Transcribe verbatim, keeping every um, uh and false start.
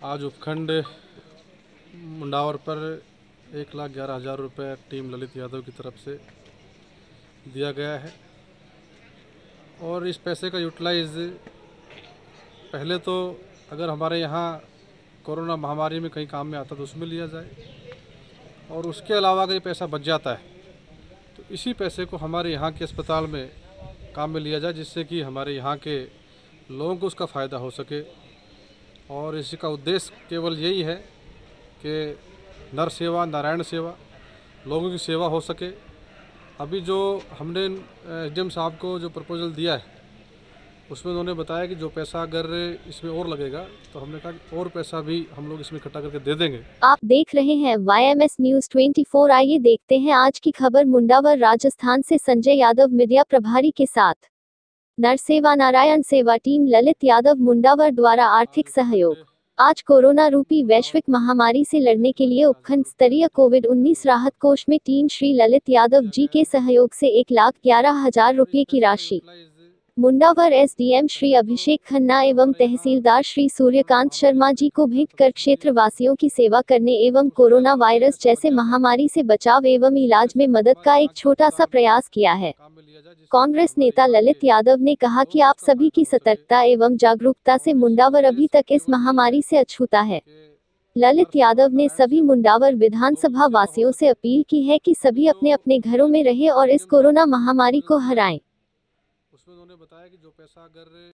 आज उपखंड मुंडावर पर एक लाख ग्यारह हज़ार रुपये टीम ललित यादव की तरफ से दिया गया है और इस पैसे का यूटिलाइज पहले तो अगर हमारे यहाँ कोरोना महामारी में कहीं काम में आता तो उसमें लिया जाए और उसके अलावा अगर ये पैसा बच जाता है तो इसी पैसे को हमारे यहाँ के अस्पताल में काम में लिया जाए, जिससे कि हमारे यहाँ के लोगों को उसका फ़ायदा हो सके। और इसका उद्देश्य केवल यही है कि नर सेवा नारायण सेवा, लोगों की सेवा हो सके। अभी जो हमने एसडीएम साहब को जो प्रपोजल दिया है उसमें उन्होंने बताया कि जो पैसा अगर इसमें और लगेगा तो हमने कहा कि और पैसा भी हम लोग इसमें इकट्ठा करके दे देंगे। आप देख रहे हैं वाई एम एस न्यूज़ चौबीस। आइए देखते हैं आज की खबर मुंडावर राजस्थान से। संजय यादव मीडिया प्रभारी के साथ नरसेवा नारायण सेवा टीम ललित यादव मुंडावर द्वारा आर्थिक सहयोग। आज कोरोना रूपी वैश्विक महामारी से लड़ने के लिए उपखंड स्तरीय कोविड उन्नीस राहत कोष में टीम श्री ललित यादव जी के सहयोग से एक लाख ग्यारह हजार रुपये की राशि मुंडावर एसडीएम श्री अभिषेक खन्ना एवं तहसीलदार श्री सूर्यकांत शर्मा जी को भेंट कर क्षेत्र वासियों की सेवा करने एवं कोरोना वायरस जैसे महामारी से बचाव एवं इलाज में मदद का एक छोटा सा प्रयास किया है। कांग्रेस नेता ललित यादव ने कहा कि आप सभी की सतर्कता एवं जागरूकता से मुंडावर अभी तक इस महामारी से अछूता है। ललित यादव ने सभी मुंडावर विधानसभा वासियों से अपील की है कि सभी अपने अपने घरों में रहे और इस कोरोना महामारी को हराएं। उसमें उन्होंने बताया कि जो पैसा अगर